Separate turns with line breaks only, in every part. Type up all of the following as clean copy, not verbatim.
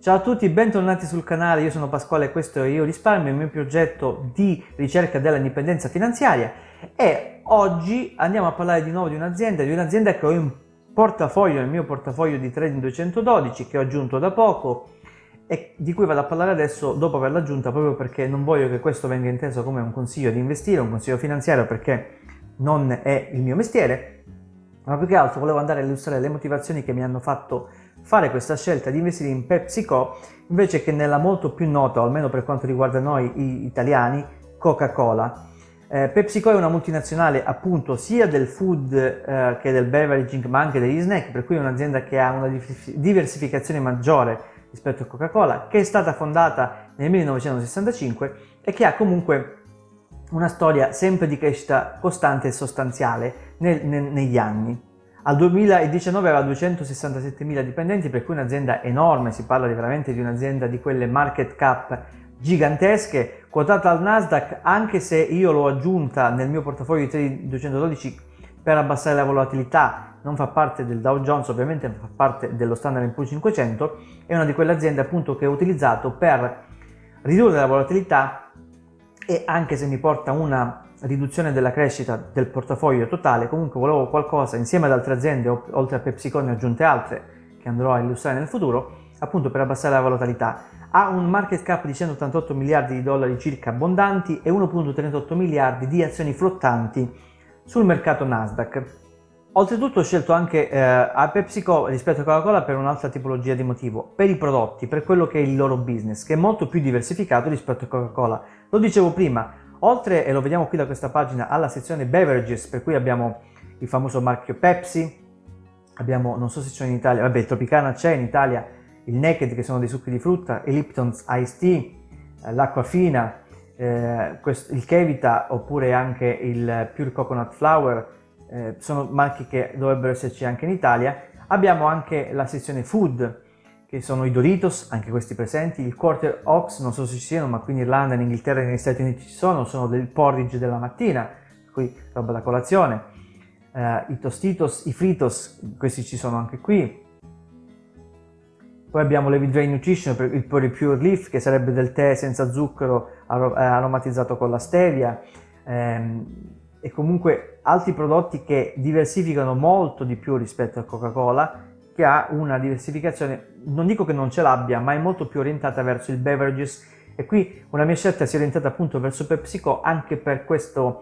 Ciao a tutti, bentornati sul canale, io sono Pasquale e questo è Io Risparmio, il mio progetto di ricerca della indipendenza finanziaria e oggi andiamo a parlare di nuovo di un'azienda che ho in portafoglio, nel mio portafoglio di Trading 212 che ho aggiunto da poco e di cui vado a parlare adesso dopo averla aggiunta, proprio perché non voglio che questo venga inteso come un consiglio di investire, un consiglio finanziario, perché non è il mio mestiere, ma più che altro volevo andare a illustrare le motivazioni che mi hanno fatto fare questa scelta di investire in PepsiCo invece che nella molto più nota, o almeno per quanto riguarda noi italiani, Coca-Cola. PepsiCo è una multinazionale appunto sia del food che del beveraging, ma anche degli snack, per cui è un'azienda che ha una diversificazione maggiore rispetto a Coca-Cola, che è stata fondata nel 1965 e che ha comunque una storia sempre di crescita costante e sostanziale negli anni. Al 2019 aveva 267.000 dipendenti, per cui un'azienda enorme, si parla veramente di un'azienda di quelle market cap gigantesche, quotata al Nasdaq, anche se io l'ho aggiunta nel mio portafoglio di 212 per abbassare la volatilità, non fa parte del Dow Jones, ovviamente fa parte dello Standard & Poor's 500, è una di quelle aziende appunto che ho utilizzato per ridurre la volatilità e anche se mi porta una riduzione della crescita del portafoglio totale, comunque volevo qualcosa insieme ad altre aziende, oltre a PepsiCo ne ho aggiunte altre che andrò a illustrare nel futuro, appunto per abbassare la volatilità. Ha un market cap di 188 miliardi di dollari circa abbondanti e 1,38 miliardi di azioni flottanti sul mercato Nasdaq. Oltretutto ho scelto anche a PepsiCo rispetto a Coca-Cola per un'altra tipologia di motivo, per i prodotti, per quello che è il loro business, che è molto più diversificato rispetto a Coca-Cola. Lo dicevo prima, oltre, e lo vediamo qui da questa pagina, alla sezione beverages, per cui abbiamo il famoso marchio Pepsi, abbiamo, non so se c'è in Italia, vabbè, il Tropicana c'è in Italia, il Naked che sono dei succhi di frutta, il Lipton's Iced Tea, l'acqua fina, il Chevita oppure anche il Pure Coconut Flour, sono marchi che dovrebbero esserci anche in Italia. Abbiamo anche la sezione food, che sono i Doritos, anche questi presenti, il Quarter Oats, non so se ci siano, ma qui in Irlanda, in Inghilterra e negli Stati Uniti ci sono del porridge della mattina, qui roba da colazione, i Tostitos, i Fritos, questi ci sono anche qui. Poi abbiamo l'Heavy Drain Nutrition per il Pure Leaf, che sarebbe del tè senza zucchero aromatizzato con la stevia, e comunque altri prodotti che diversificano molto di più rispetto a Coca-Cola, che ha una diversificazione, non dico che non ce l'abbia, ma è molto più orientata verso il beverages, e qui una mia scelta si è orientata appunto verso PepsiCo anche per questo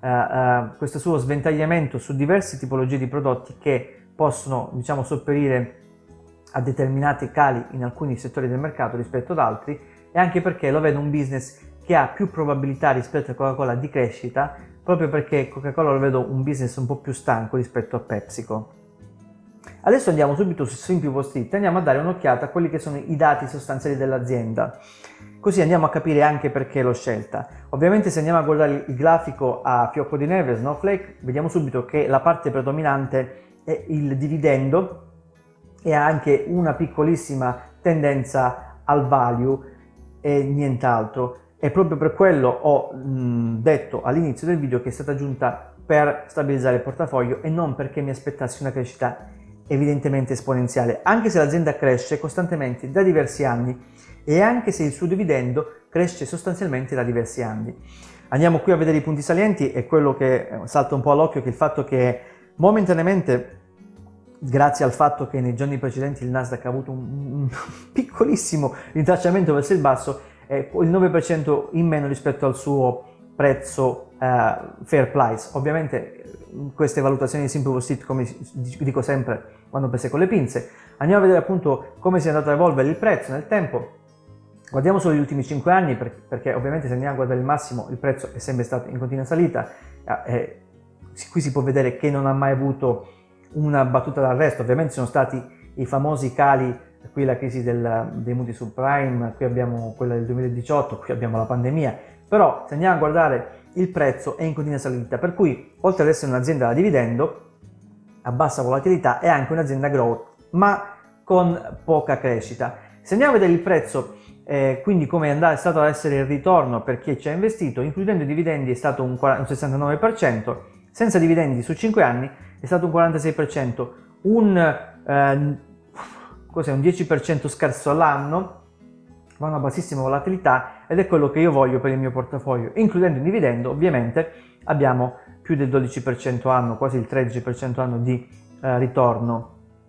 suo sventagliamento su diverse tipologie di prodotti che possono, diciamo, sopperire a determinati cali in alcuni settori del mercato rispetto ad altri, e anche perché lo vedo un business che ha più probabilità rispetto a Coca-Cola di crescita, proprio perché Coca-Cola lo vedo un business un po' più stanco rispetto a PepsiCo. Adesso andiamo subito su Simple Wall Street, andiamo a dare un'occhiata a quelli che sono i dati sostanziali dell'azienda, così andiamo a capire anche perché l'ho scelta. Ovviamente se andiamo a guardare il grafico a fiocco di neve, Snowflake, vediamo subito che la parte predominante è il dividendo e ha anche una piccolissima tendenza al value e nient'altro. E proprio per quello ho detto all'inizio del video che è stata aggiunta per stabilizzare il portafoglio e non perché mi aspettassi una crescita evidentemente esponenziale, anche se l'azienda cresce costantemente da diversi anni e anche se il suo dividendo cresce sostanzialmente da diversi anni. Andiamo qui a vedere i punti salienti, e quello che salta un po' all'occhio è che il fatto che momentaneamente, grazie al fatto che nei giorni precedenti il Nasdaq ha avuto un piccolissimo ritracciamento verso il basso, il 9% in meno rispetto al suo prezzo fair price. Ovviamente queste valutazioni di Simple Wall Street, come dico sempre, vanno prese con le pinze. Andiamo a vedere appunto come si è andato a evolvere il prezzo nel tempo. Guardiamo solo gli ultimi 5 anni, perché ovviamente se andiamo a guardare il massimo, il prezzo è sempre stato in continua salita. Qui si può vedere che non ha mai avuto una battuta d'arresto. Ovviamente sono stati i famosi cali, qui la crisi dei mutui subprime, qui abbiamo quella del 2018, qui abbiamo la pandemia, però se andiamo a guardare il prezzo è in continua salita, per cui oltre ad essere un'azienda da dividendo a bassa volatilità è anche un'azienda growth, ma con poca crescita. Se andiamo a vedere il prezzo, quindi come è stato ad essere il ritorno per chi ci ha investito, includendo i dividendi è stato un 69%, senza dividendi su 5 anni è stato un 46%, cos'è, un 10% scarso all'anno, ma una bassissima volatilità, ed è quello che io voglio per il mio portafoglio. Includendo il dividendo, ovviamente abbiamo più del 12% anno, quasi il 13% anno di ritorno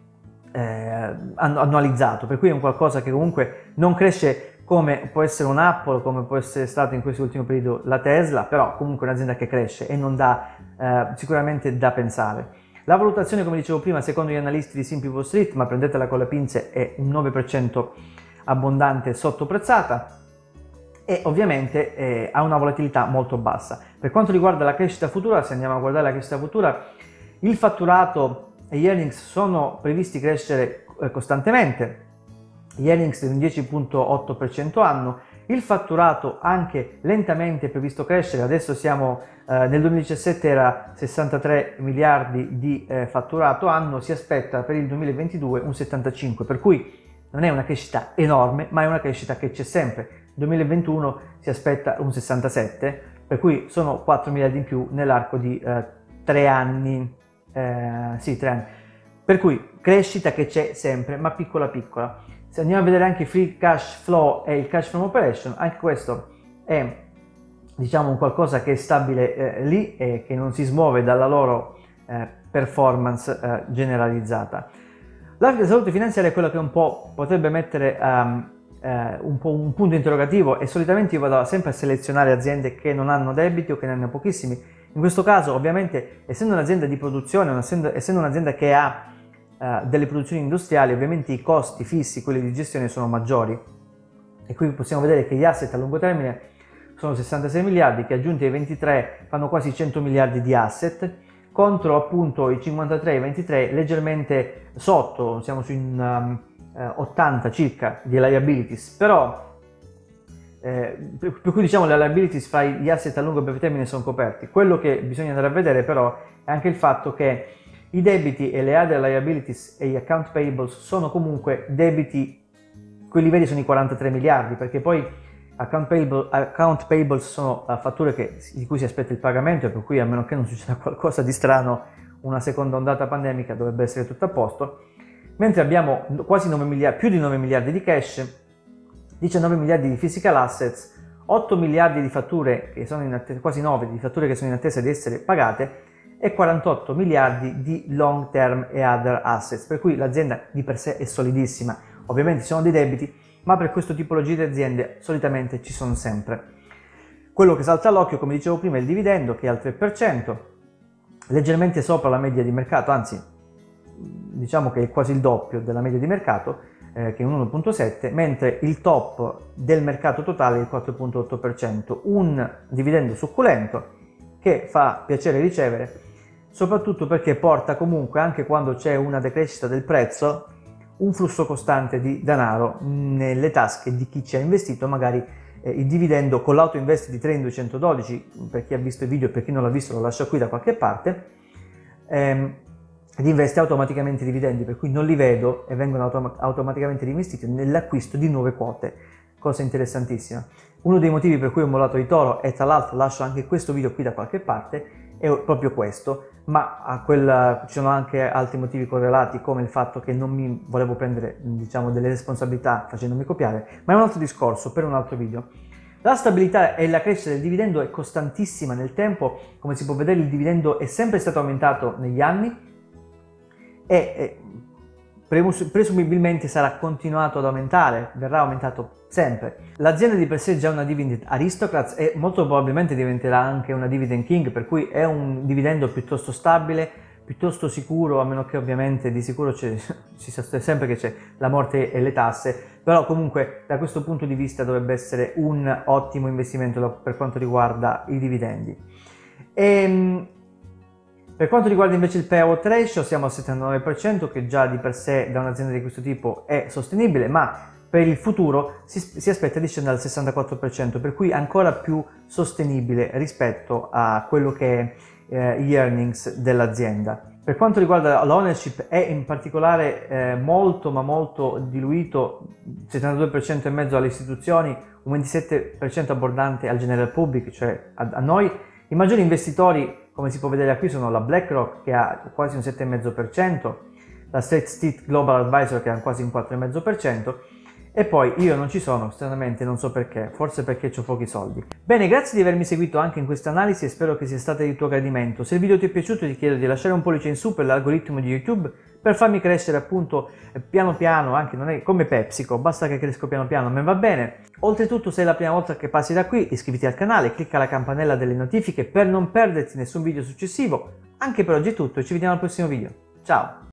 annualizzato, per cui è un qualcosa che comunque non cresce come può essere un Apple, come può essere stato in questo ultimo periodo la Tesla, però comunque è un'azienda che cresce e non dà sicuramente da pensare. La valutazione, come dicevo prima, secondo gli analisti di Simple Wall Street, ma prendetela con le pinze, è un 9% abbondante sottoprezzata e ovviamente ha una volatilità molto bassa. Per quanto riguarda la crescita futura, se andiamo a guardare la crescita futura, il fatturato e gli earnings sono previsti crescere costantemente, gli earnings di un 10,8% anno, il fatturato anche lentamente previsto crescere, adesso siamo nel 2017 era 63 miliardi di fatturato anno, si aspetta per il 2022 un 75, per cui non è una crescita enorme, ma è una crescita che c'è sempre. Nel 2021 si aspetta un 67, per cui sono 4 miliardi in più nell'arco di 3 anni. Sì, 3 anni. Per cui crescita che c'è sempre, ma piccola piccola. Se andiamo a vedere anche il free cash flow e il cash from operation, anche questo è, diciamo, un qualcosa che è stabile lì e che non si smuove dalla loro performance generalizzata. La salute finanziaria è quella che un po' potrebbe mettere un punto interrogativo, e solitamente io vado sempre a selezionare aziende che non hanno debiti o che ne hanno pochissimi. In questo caso, ovviamente, essendo un'azienda di produzione, essendo un'azienda che ha delle produzioni industriali, ovviamente i costi fissi, quelli di gestione, sono maggiori, e qui possiamo vedere che gli asset a lungo termine sono 66 miliardi che aggiunti ai 23 fanno quasi 100 miliardi di asset, contro appunto i 53 e i 23 leggermente sotto, siamo su 80 circa di liabilities, però per cui diciamo le liabilities fra gli asset a lungo e breve termine sono coperti. Quello che bisogna andare a vedere però è anche il fatto che i debiti e le other liabilities e gli account payables sono comunque debiti, quelli veri sono i 43 miliardi, perché poi account payables sono fatture di cui si aspetta il pagamento, e per cui a meno che non succeda qualcosa di strano, una seconda ondata pandemica, dovrebbe essere tutto a posto, mentre abbiamo quasi 9 miliardi, più di 9 miliardi di cash, 19 miliardi di physical assets, 8 miliardi di fatture che sono in attesa, quasi 9 di fatture che sono in attesa di essere pagate, e 48 miliardi di long term e other assets, per cui l'azienda di per sé è solidissima. Ovviamente ci sono dei debiti, ma per questo tipologia di aziende solitamente ci sono sempre. Quello che salta all'occhio, come dicevo prima, è il dividendo, che è al 3%, leggermente sopra la media di mercato, anzi diciamo che è quasi il doppio della media di mercato, che è un 1,7, mentre il top del mercato totale è il 4,8%, un dividendo succulento che fa piacere ricevere, soprattutto perché porta comunque, anche quando c'è una decrescita del prezzo, un flusso costante di denaro nelle tasche di chi ci ha investito. Magari il dividendo con l'auto invest di Trend 212, per chi ha visto il video e per chi non l'ha visto lo lascio qui da qualche parte, ed investe automaticamente i dividendi, per cui non li vedo e vengono automaticamente reinvestiti nell'acquisto di nuove quote, cosa interessantissima. Uno dei motivi per cui ho mollato di Toro, e tra l'altro lascio anche questo video qui da qualche parte, è proprio questo, ma ci sono anche altri motivi correlati, come il fatto che non mi volevo prendere, diciamo, delle responsabilità facendomi copiare, ma è un altro discorso per un altro video. La stabilità e la crescita del dividendo è costantissima nel tempo, come si può vedere il dividendo è sempre stato aumentato negli anni e presumibilmente sarà continuato ad aumentare, verrà aumentato sempre. L'azienda di per sé è già una dividend aristocrats e molto probabilmente diventerà anche una dividend king, per cui è un dividendo piuttosto stabile, piuttosto sicuro, a meno che ovviamente di sicuro si sa sempre che c'è la morte e le tasse, però comunque da questo punto di vista dovrebbe essere un ottimo investimento per quanto riguarda i dividendi. Per quanto riguarda invece il payout ratio, siamo al 79%, che già di per sé da un'azienda di questo tipo è sostenibile, ma per il futuro si aspetta di scendere al 64%, per cui ancora più sostenibile rispetto a quello che è gli earnings dell'azienda. Per quanto riguarda l'ownership è in particolare molto ma molto diluito, 72% e mezzo alle istituzioni, un 27% abbondante al general public, cioè a noi. I maggiori investitori, come si può vedere qui, sono la BlackRock, che ha quasi un 7,5%, la State Street Global Advisor che ha quasi un 4,5%, e poi io non ci sono, stranamente, non so perché, forse perché ho pochi soldi. Bene, grazie di avermi seguito anche in questa analisi e spero che sia stata di tuo gradimento. Se il video ti è piaciuto ti chiedo di lasciare un pollice in su per l'algoritmo di YouTube per farmi crescere appunto piano piano, anche non è come PepsiCo, basta che cresco piano piano, a me va bene. Oltretutto, se è la prima volta che passi da qui, iscriviti al canale, clicca la campanella delle notifiche per non perderti nessun video successivo. Anche per oggi è tutto e ci vediamo al prossimo video. Ciao!